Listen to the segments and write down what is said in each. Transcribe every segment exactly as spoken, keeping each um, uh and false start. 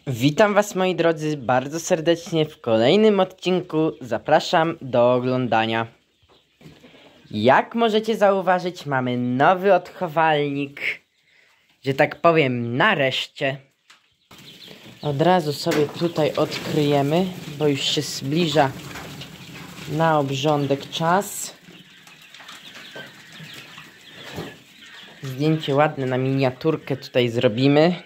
Witam was, moi drodzy, bardzo serdecznie w kolejnym odcinku. Zapraszam do oglądania. Jak możecie zauważyć, mamy nowy odchowalnik, że tak powiem, nareszcie. Od razu sobie tutaj odkryjemy, bo już się zbliża na obrządek czas. Zdjęcie ładne na miniaturkę tutaj zrobimy.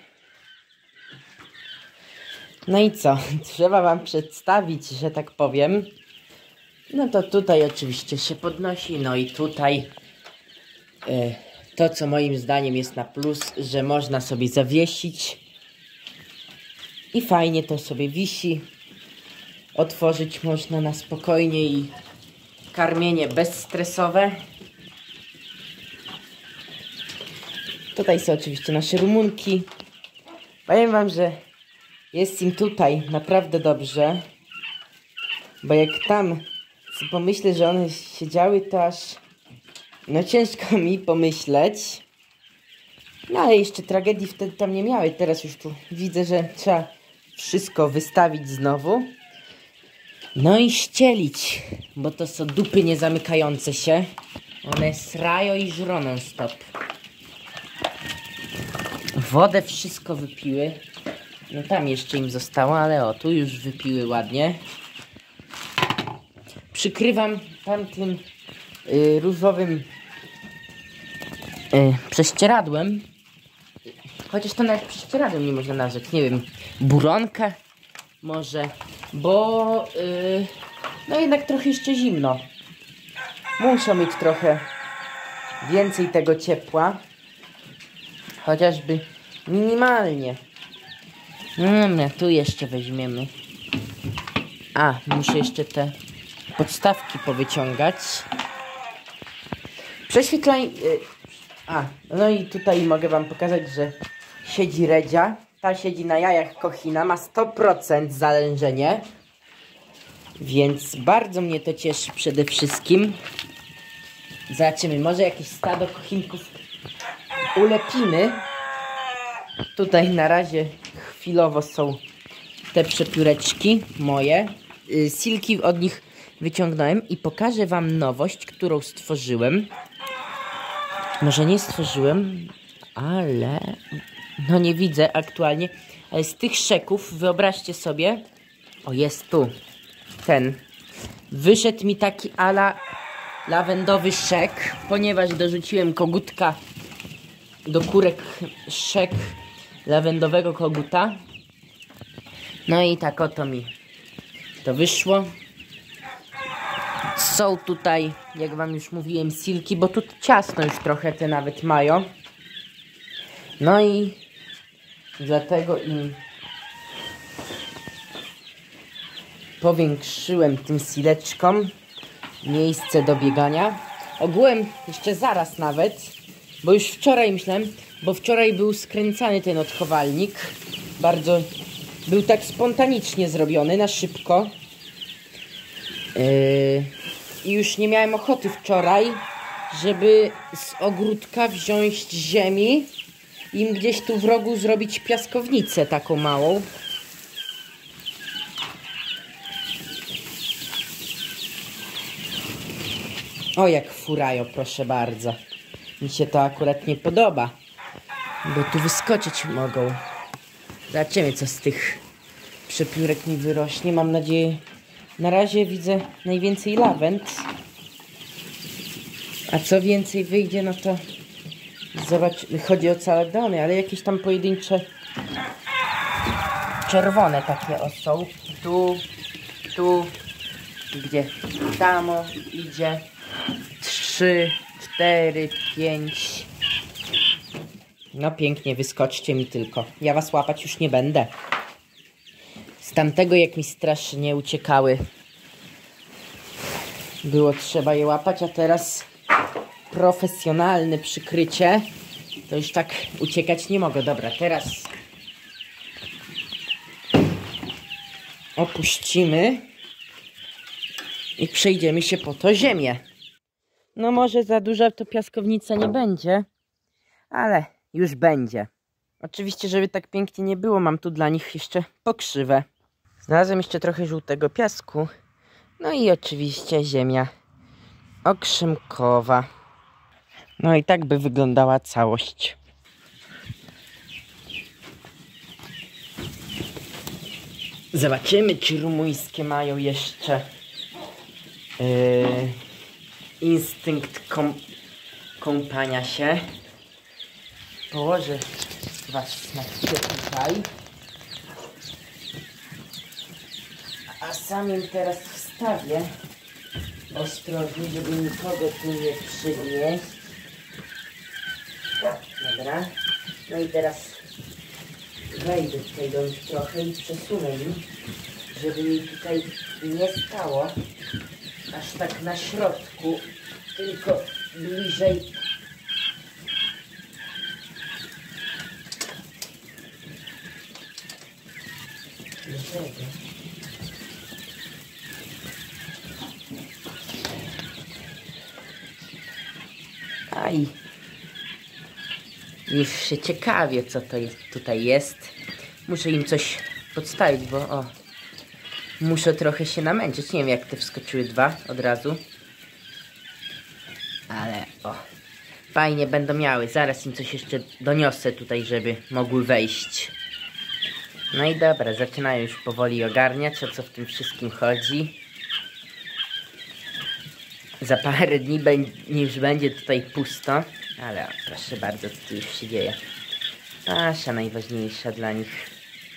No i co? Trzeba wam przedstawić, że tak powiem. No to tutaj oczywiście się podnosi. No i tutaj e, to, co moim zdaniem jest na plus, że można sobie zawiesić. I fajnie to sobie wisi. Otworzyć można na spokojnie i karmienie bezstresowe. Tutaj są oczywiście nasze rumunki. Powiem wam, że jest im tutaj naprawdę dobrze, bo jak tam pomyślę, że one siedziały, to aż no ciężko mi pomyśleć. No ale jeszcze tragedii wtedy tam nie miały. Teraz już tu widzę, że trzeba wszystko wystawić znowu. No i ścielić, bo to są dupy niezamykające się. One srają i żrą non stop. Wodę wszystko wypiły. No tam jeszcze im zostało, ale o, tu już wypiły ładnie. Przykrywam tamtym y, różowym y, prześcieradłem. Chociaż to nawet prześcieradłem nie można nazwać, nie wiem, buronkę może, bo y, no jednak trochę jeszcze zimno. Muszę mieć trochę więcej tego ciepła, chociażby minimalnie. No, tu jeszcze weźmiemy. A, muszę jeszcze te podstawki powyciągać. Prześwietlaj... A, no i tutaj mogę wam pokazać, że siedzi Redzia. Ta siedzi na jajach Kochina, ma sto procent zalężenie. Więc bardzo mnie to cieszy przede wszystkim. Zobaczymy, może jakieś stado kochinków ulepimy. Tutaj na razie chwilowo są te przepióreczki moje. Yy, silki od nich wyciągnąłem i pokażę wam nowość, którą stworzyłem. Może nie stworzyłem, ale no nie widzę aktualnie. Ale z tych szeków wyobraźcie sobie, o jest tu, ten. Wyszedł mi taki ala lawendowy szek, ponieważ dorzuciłem kogutka do kurek szek lawendowego koguta. No i tak oto mi to wyszło. Są tutaj, jak wam już mówiłem, silki, bo tu ciasno już trochę te nawet mają. No i dlatego im powiększyłem tym sileczkom miejsce do biegania. Ogółem jeszcze zaraz nawet, bo już wczoraj myślałem, bo wczoraj był skręcany ten odchowalnik. Bardzo był tak spontanicznie zrobiony, na szybko. Yy, I już nie miałem ochoty wczoraj, żeby z ogródka wziąć ziemi i im gdzieś tu w rogu zrobić piaskownicę taką małą. O, jak furają, proszę bardzo. Mi się to akurat nie podoba, bo tu wyskoczyć mogą. Zobaczymy, co z tych przepiórek mi wyrośnie. Mam nadzieję, na razie widzę najwięcej lawend. A co więcej wyjdzie, no to zobacz, chodzi o caledony, ale jakieś tam pojedyncze czerwone takie o są. Tu, tu, gdzie tam idzie. Trzy, cztery, pięć. No pięknie, wyskoczcie mi tylko. Ja was łapać już nie będę. Z tamtego, jak mi strasznie uciekały, było trzeba je łapać, a teraz profesjonalne przykrycie, to już tak uciekać nie mogę. Dobra, teraz opuścimy i przejdziemy się po to ziemię. No może za duża to piaskownica nie będzie, ale już będzie. Oczywiście, żeby tak pięknie nie było, mam tu dla nich jeszcze pokrzywę. Znalazłem jeszcze trochę żółtego piasku. No i oczywiście ziemia okrzymkowa. No i tak by wyglądała całość. Zobaczymy, czy rumuńskie mają jeszcze yy, instynkt kąp kąpania się. Położę was na chwilę tutaj. A sam im teraz wstawię ostrożnie, żeby nikogo tu nie przygnieść. Dobra. No i teraz wejdę tutaj do nich trochę i przesunę im, żeby mi tutaj nie stało aż tak na środku, tylko bliżej brzegu. Aj, już się ciekawie, co to jest, tutaj jest. Muszę im coś podstawić, bo o, muszę trochę się namęczyć. Nie wiem, jak te wskoczyły dwa od razu. Ale o, fajnie będą miały. Zaraz im coś jeszcze doniosę tutaj, żeby mogły wejść. No i dobra, zaczynają już powoli ogarniać, o co w tym wszystkim chodzi. Za parę dni już będzie tutaj pusto. Ale o, proszę bardzo, co tu już się dzieje. Pasza najważniejsza dla nich.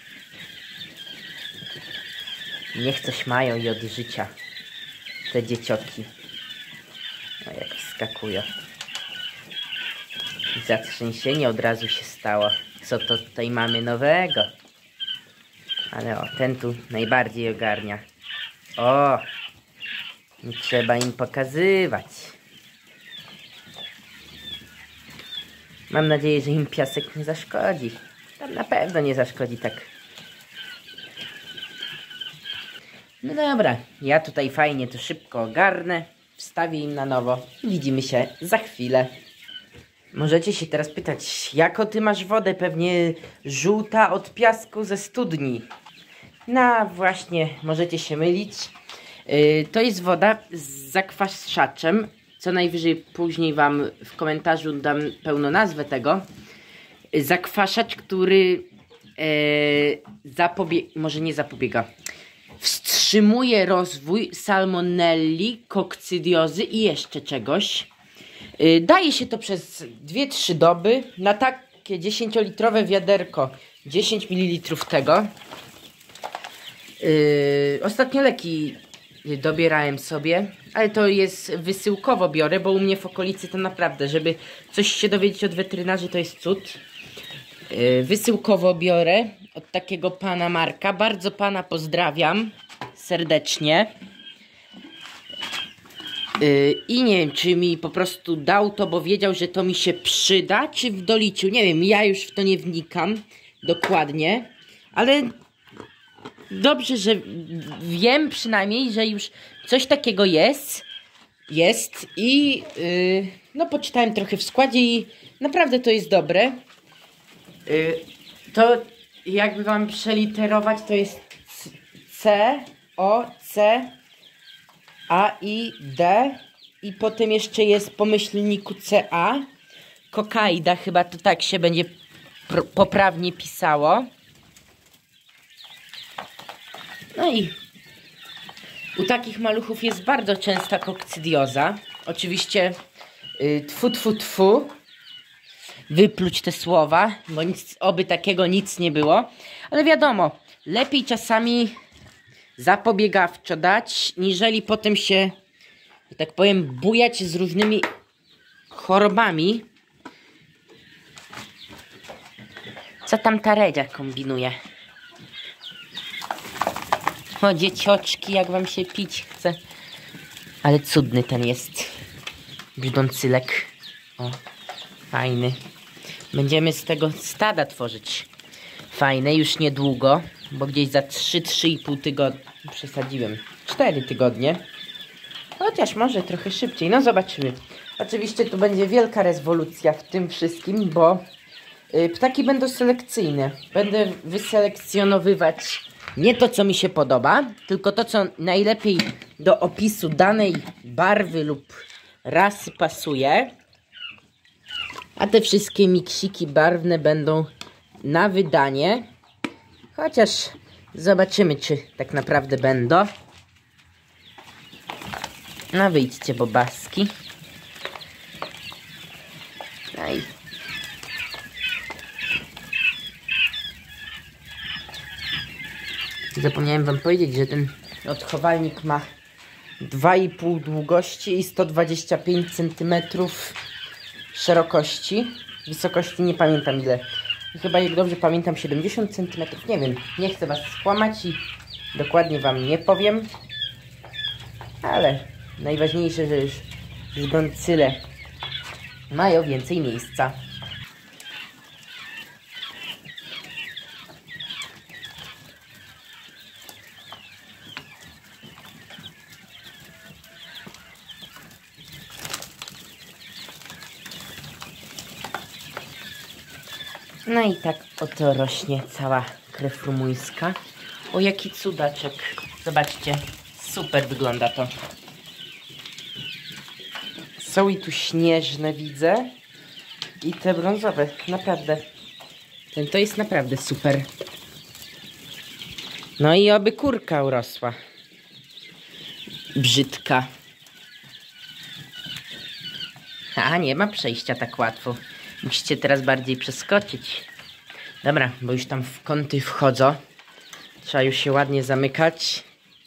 Niech coś mają i od życia. Te dziecioki. O, jak wskakują. Zatrzęsienie od razu się stało. Co to tutaj mamy nowego? Ale o, ten tu najbardziej ogarnia. O! Nie trzeba im pokazywać. Mam nadzieję, że im piasek nie zaszkodzi. Tam na pewno nie zaszkodzi tak. No dobra, ja tutaj fajnie to szybko ogarnę. Wstawię im na nowo. Widzimy się za chwilę. Możecie się teraz pytać, jaką ty masz wodę? Pewnie żółta od piasku ze studni. No właśnie, możecie się mylić. Yy, to jest woda z zakwaszaczem. Co najwyżej później wam w komentarzu dam pełną nazwę tego. Zakwaszacz, który yy, zapobiega, może nie zapobiega, wstrzymuje rozwój salmonelli, kokcydiozy i jeszcze czegoś. Yy, daje się to przez dwie trzy doby na takie dziesięciolitrowe wiaderko. dziesięć mililitrów tego. Yy, ostatnio leki dobierałem sobie, ale to jest wysyłkowo biorę, bo u mnie w okolicy to naprawdę, żeby coś się dowiedzieć od weterynarzy, to jest cud. Yy, wysyłkowo biorę od takiego pana Marka. Bardzo pana pozdrawiam serdecznie. Yy, I nie wiem, czy mi po prostu dał to, bo wiedział, że to mi się przyda, czy wdoliczył. Nie wiem, ja już w to nie wnikam dokładnie, ale dobrze, że wiem przynajmniej, że już coś takiego jest. Jest i yy, no poczytałem trochę w składzie i naprawdę to jest dobre. Yy, to jakby wam przeliterować, to jest C, O, C, A, I, D i potem jeszcze jest po myślniku C A. Kokaida, chyba to tak się będzie poprawnie pisało. No i u takich maluchów jest bardzo częsta kokcydioza. Oczywiście yy, tfu, tfu, tfu. Wypluć te słowa, bo nic, oby takiego nic nie było. Ale wiadomo, lepiej czasami zapobiegawczo dać, niżeli potem się, że tak powiem, bujać z różnymi chorobami. Co tam ta Redzia kombinuje? O, dziecioczki, jak wam się pić chce. Ale cudny ten jest brzdącylek. O, fajny. Będziemy z tego stada tworzyć. Fajne, już niedługo, bo gdzieś za trzy, trzy i pół tygodnia, przesadziłem, cztery tygodnie. Chociaż może trochę szybciej, no zobaczymy. Oczywiście tu będzie wielka rewolucja w tym wszystkim, bo Yy, ptaki będą selekcyjne. Będę wyselekcjonowywać nie to, co mi się podoba, tylko to, co najlepiej do opisu danej barwy lub rasy pasuje. A te wszystkie miksiki barwne będą na wydanie. Chociaż zobaczymy, czy tak naprawdę będą. No wyjdźcie, bobaski. No i... Zapomniałem wam powiedzieć, że ten odchowalnik ma dwa i pół długości i sto dwadzieścia pięć centymetrów szerokości. Wysokości nie pamiętam ile. Chyba, jak dobrze pamiętam, siedemdziesiąt centymetrów. Nie wiem, nie chcę was skłamać i dokładnie wam nie powiem. Ale najważniejsze, że już zgoncyle mają więcej miejsca. No i tak oto rośnie cała krew rumuńska. O, jaki cudaczek. Zobaczcie, super wygląda to. Są i tu śnieżne, widzę. I te brązowe, naprawdę. Ten to jest naprawdę super. No i oby kurka urosła. Brzydka. A, nie ma przejścia tak łatwo. Musicie teraz bardziej przeskoczyć. Dobra, bo już tam w kąty wchodzą. Trzeba już się ładnie zamykać.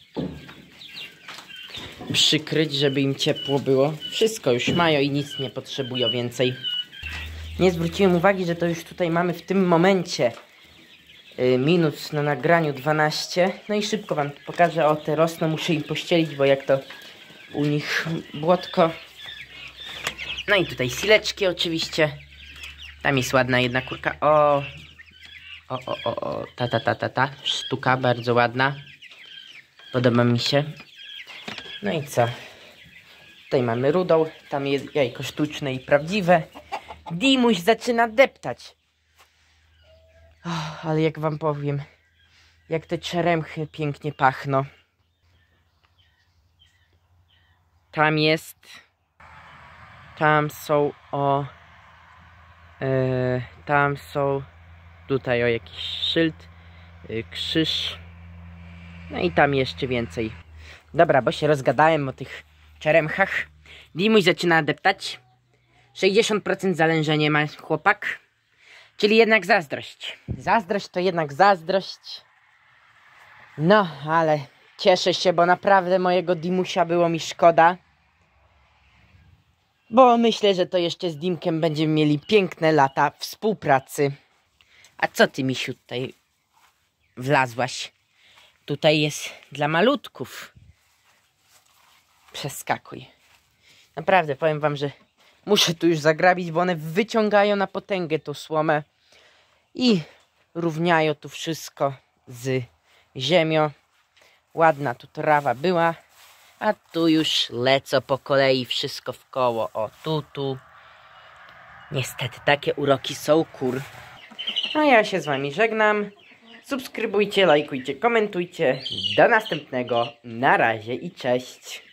Przykryć, żeby im ciepło było. Wszystko już mają i nic nie potrzebują więcej. Nie zwróciłem uwagi, że to już tutaj mamy w tym momencie yy, minut na nagraniu dwanaście. No i szybko wam pokażę. O, te rosną, muszę im pościelić, bo jak to u nich błotko. No i tutaj sileczki oczywiście. Tam jest ładna jedna kurka. O, o, o, o, o. Ta, ta, ta, ta, ta. Sztuka bardzo ładna. Podoba mi się. No i co? Tutaj mamy rudą. Tam jest jajko sztuczne i prawdziwe. Dimuś zaczyna deptać. Oh, ale jak wam powiem, jak te czeremchy pięknie pachną. Tam jest. Tam są o... Yy, tam są tutaj o jakiś szyld, yy, krzyż. No i tam jeszcze więcej. Dobra, bo się rozgadałem o tych czeremchach. Dimuś zaczyna deptać. sześćdziesiąt procent zalężenie ma chłopak. Czyli jednak zazdrość. Zazdrość to jednak zazdrość. No, ale cieszę się, bo naprawdę mojego Dimusia było mi szkoda. Bo myślę, że to jeszcze z Dimkiem będziemy mieli piękne lata współpracy. A co ty, misiu, tutaj wlazłaś? Tutaj jest dla malutków. Przeskakuj. Naprawdę, powiem wam, że muszę tu już zagrabić, bo one wyciągają na potęgę tą słomę. I równiają tu wszystko z ziemią. Ładna tu trawa była. A tu już lecą po kolei wszystko w koło. O, tu, tu. Niestety takie uroki są kur. A ja się z wami żegnam. Subskrybujcie, lajkujcie, komentujcie. Do następnego. Na razie i cześć.